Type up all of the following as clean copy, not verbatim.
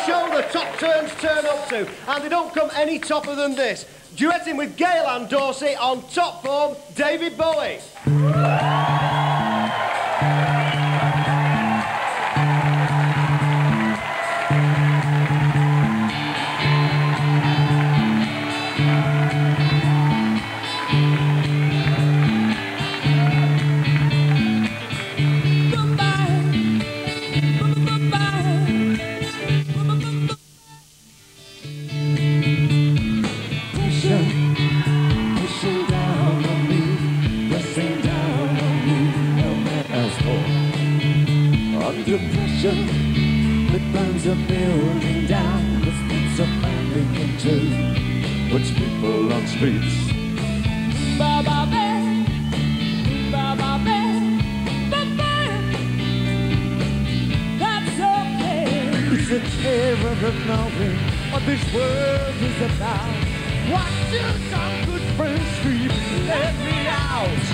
show the top turns turn up to, and they don't come any topper than this. Duetting with Gail and Dorsey on top form, David Bowie. Under pressure, it burns a building down, it splits a family in two, puts people on streets. Ba-ba-ba, ba-ba-ba, ba-ba. That's okay. It's a terror of knowing what this world is about. Watching some good friends scream, let me out.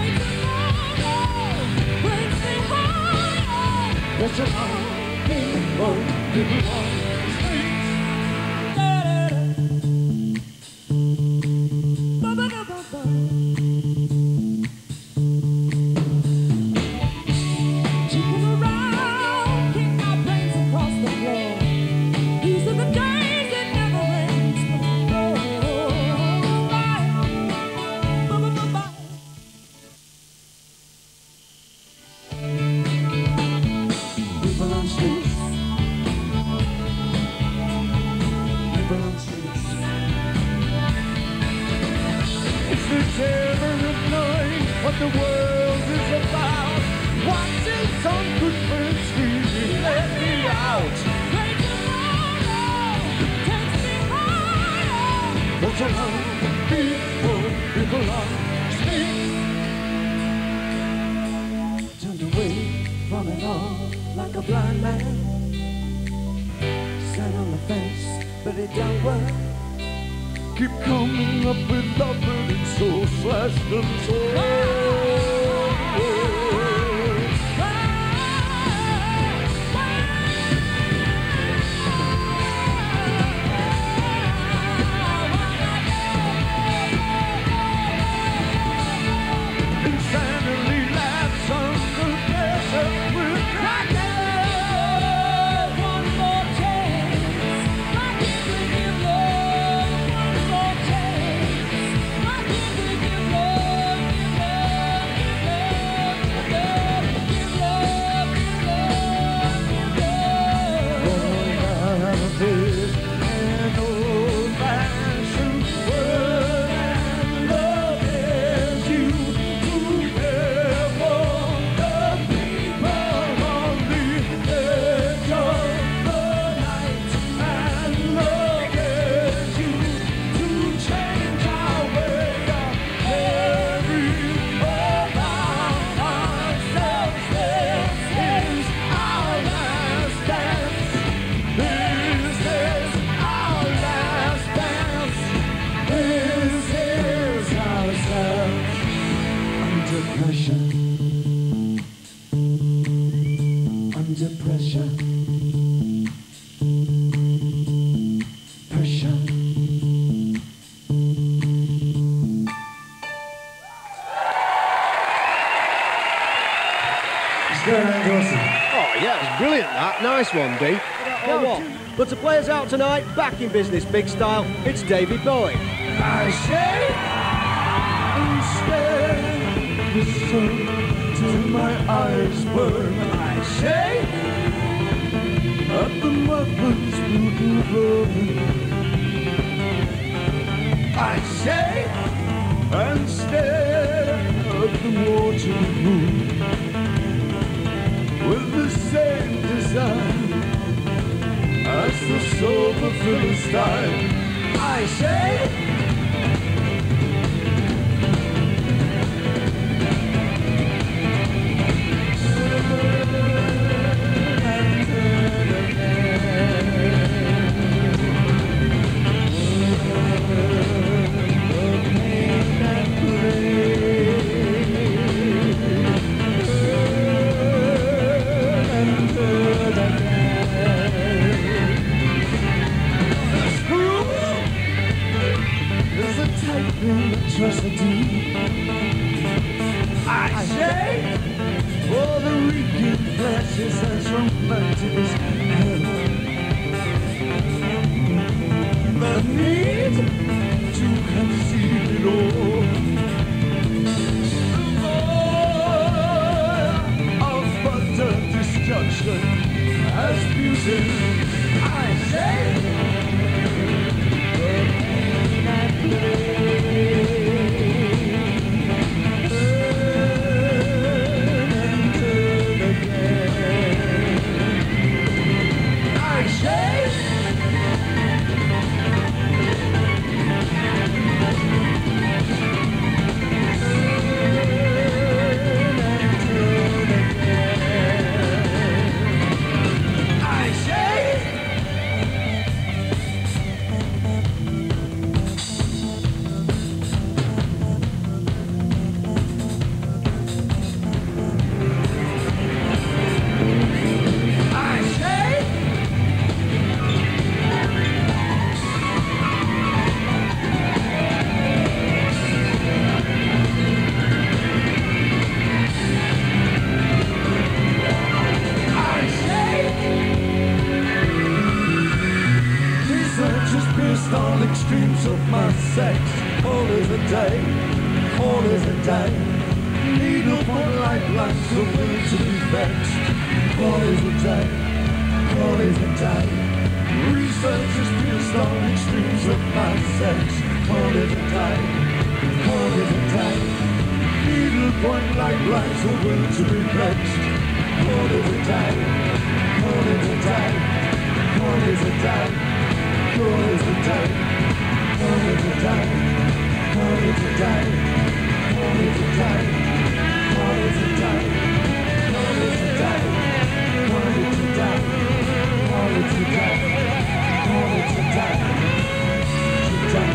There's a lot of people living on the streets. Chicken around, kick my brains across the floor. These are the days it never rains. People on streets. People on streets. It's the terror of knowing what the world is about. Watching some good friends screaming, let me out. Take me higher. There's a lot of people on streets. Turned away from it all like a blind man. Sat on the fence, but it don't work. Keep coming up with love, but it's so slashed and torn. Insanely laughs on the pressure with crackers. One more chance, why can't we give love? One more chance, why can't we give love? Give love, give love, give love, give love, give love. Love is an old-fashioned word, and love is you. Under pressure, pressure. Oh, yeah, it's brilliant, that. Nice one, D. Now what? But to play us out tonight, back in business big style, it's David Bowie. I say, instead, the sun till my eyes burn. I say, at the mother's blue road. I say, and stare at the water moon with the same design as the sober Philistine. I say, trust I do. I say, all the reeking flesh is as romantic as hell. The need to conceal it all. The more of utter destruction as beauty. I say, the pain and pain. All extremes of my sex. All is a day, all is a day. Needle point lifelines for will to be vexed. All is a day, all is a day. Research has pierced all extremes of my sex. All is a day, all is a day. Needle point lifelines for will to be vexed. All is a day, all is a day, all is a day. All is a day, all is a day, all is a day, all is a day, all is a day, all is a day, all is a day, all is a day, all is a day, today,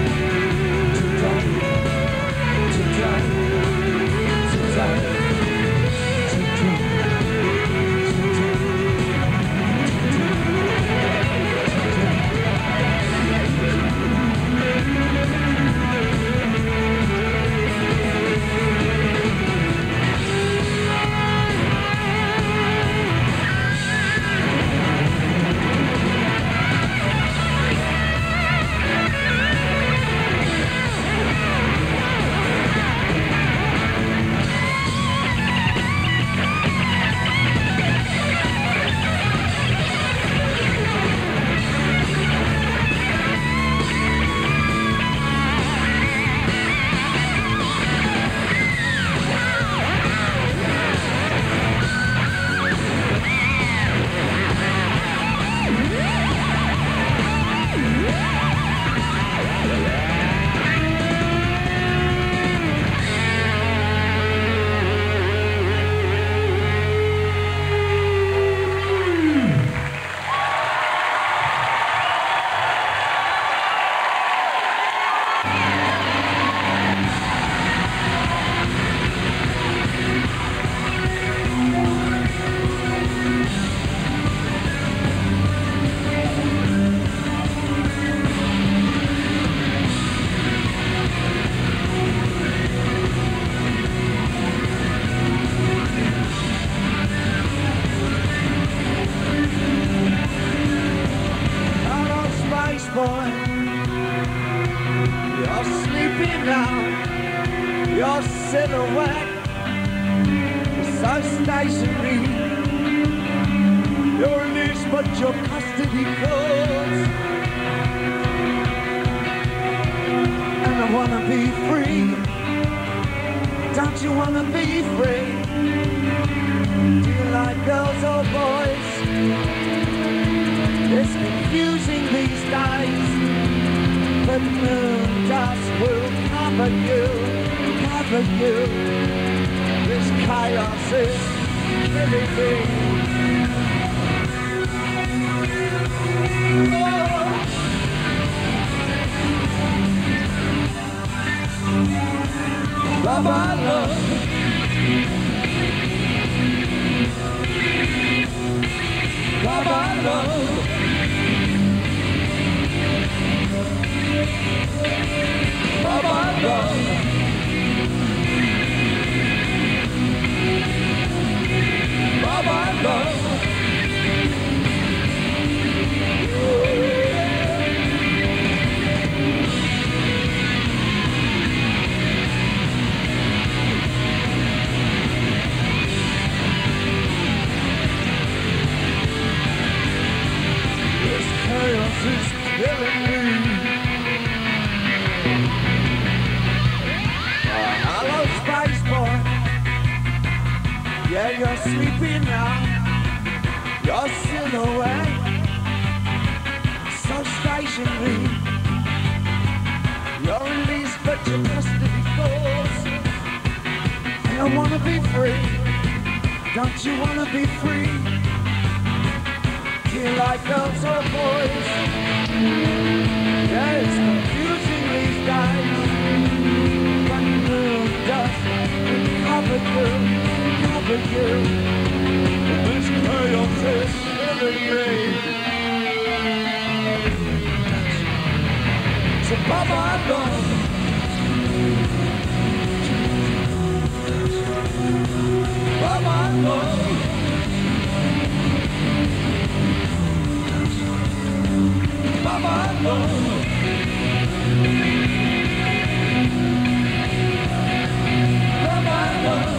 boy, you're sleeping now, your silhouette is so stationary, you're loose but your custody calls, and I wanna be free, don't you wanna be free, do you like girls or boys? It's confusing these days, but the moon dust will cover you, cover you. This chaos is killing me. Oh. Love, I love. Love, I love. Love, I love. chaos is killing me. Hello, Space Boy. Yeah, you're sleeping now. Your silhouette so stationary. You're released, but your custody goes. I wanna be free. Don't you wanna be free? Feel like girls or boys. Yeah, it's confusing these days. But the moon does cover you. This chaos is killing me. So Baba, love. Baba, love. Baba, love. Baba, love.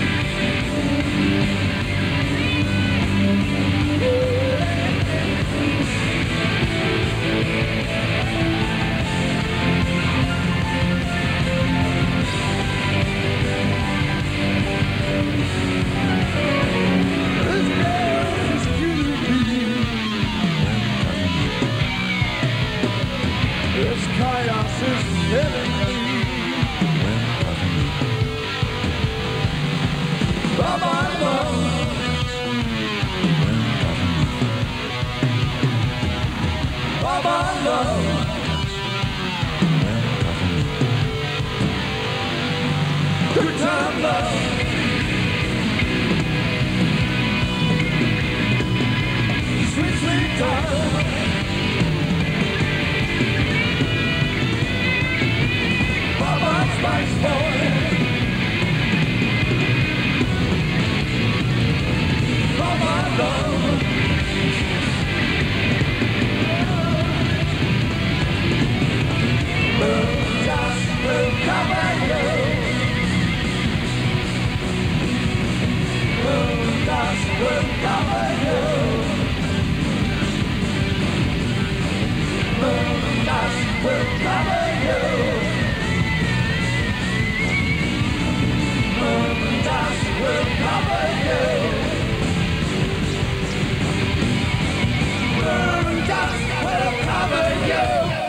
This chaos is killing me. Baba, love. Baba, love. Good time, love. Sweet, sweet time. Spice Boy. Baba, love. Moon dust will cover you. Moon dust will cover you. Moon dust will cover you. Moon dust will cover you. Moon dust will cover you.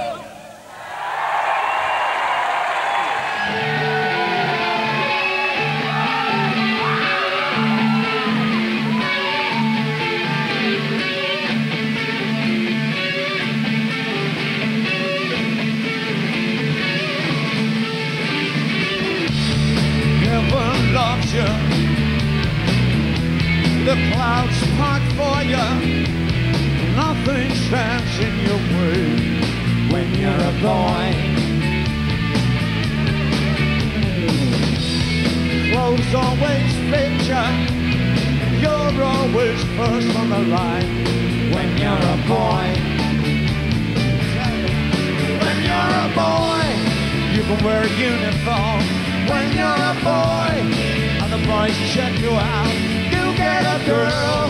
Loves you. The clouds part for you. Nothing stands in your way when you're a boy. Clothes always fit you. You're always first on the line when you're a boy. When you're a boy, you can wear a uniform. When you're a boy, and the boys check you out, you get a girl.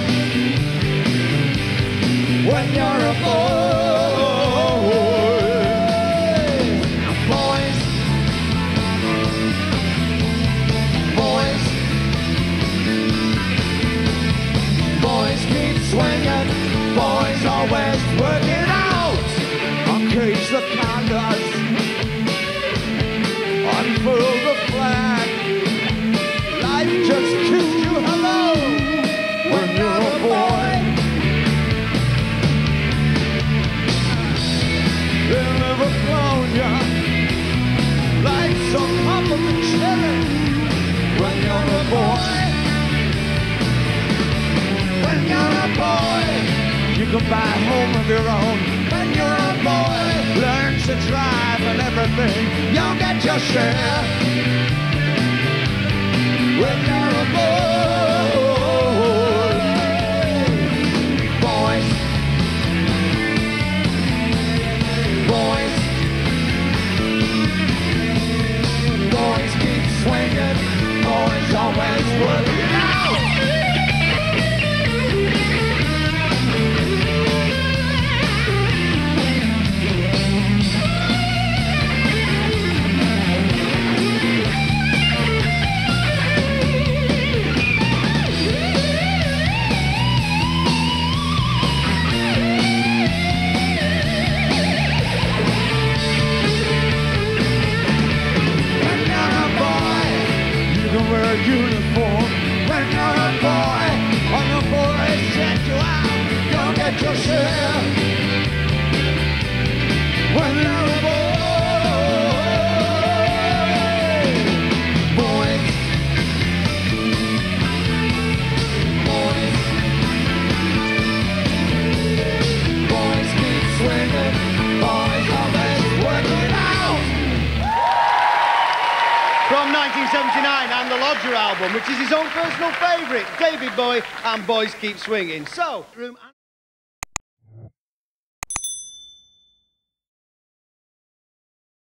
When you're a boy, boys, boys, boys keep swinging, boys always working out. Uncage the conduct, unfurl the flag. Life just kissed you hello when you're a boy. They'll never clone you like some compliment cherry when you're a boy. When you're a boy, you can buy a home of your own. When you're a boy, learn to drive and everything, you'll get your share. When you're a boy, boys, boys, boys keep swinging, boys always working out. Roger album, which is his own personal favourite, David Bowie and Boys Keep Swinging. So,